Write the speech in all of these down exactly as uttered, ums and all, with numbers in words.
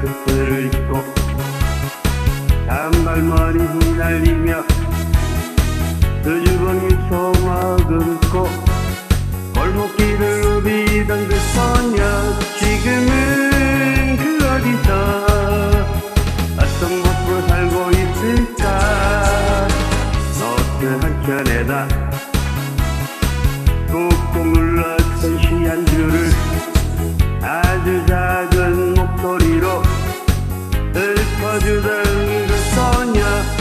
스커트를 입고 단발머리 휘날리며 수줍은 미소만 긋고 골목길을 누비던 그 소녀, 지금은 그 어디서 어떤 모습으로 살고 있을까. 노트 한켠에다 꾹꾹 눌렀던 시한 줄을 아주 작은 목소리로 읊어주던 그 소녀,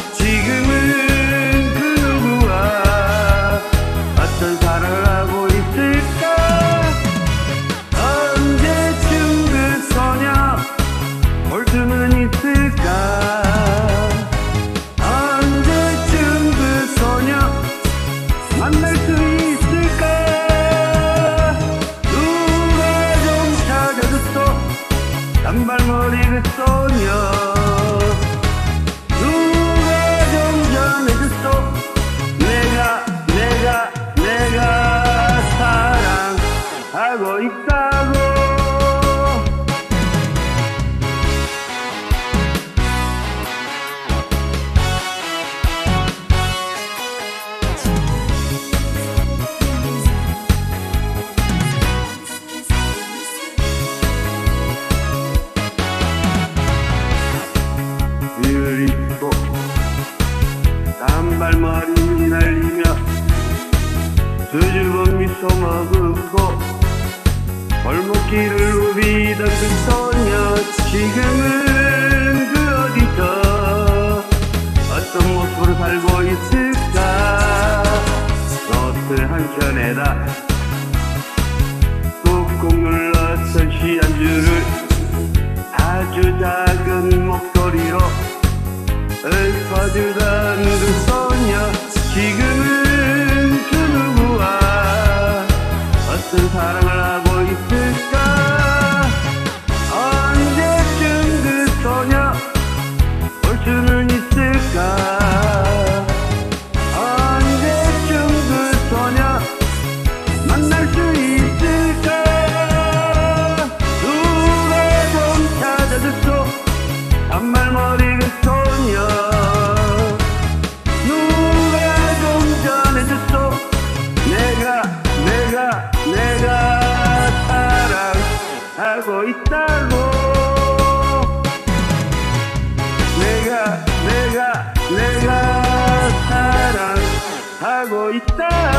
지금은 그 누구와 어떤 사랑을 하고 있을까. 언제쯤 그 소녀 올 수는 있을까. 언제쯤 그 소녀 만날 수 있을까. 누가 좀 찾아줬어 단발머리 그 소녀. 누가 좀 전해줬어 내가 내가 내가 사랑하고 있다고. 위를 입고 단발머리 휘날리며 수줍은 미소 머금고 골목길을 누비던 그 소녀, 지금은 그 어디서 어떤 모습으로 살고 있을까. 노트 한켠에다 꾹꾹 눌렀던 시한 줄을 아주 작은 목소리로 읊어주던 그 소녀, 지금은 그 누구와 어떤 사랑을 하고 있을까. 언제쯤 그 소녀 올 수는 있을까. 언제쯤 그 소녀 만날 수 있을까. 누가 좀 찾아줬어 단발머리 그 소녀. 누가 좀 전해줬어 내가 내가 내가 사랑하고 있다고. 내가 내가 내가 사랑하고 있다.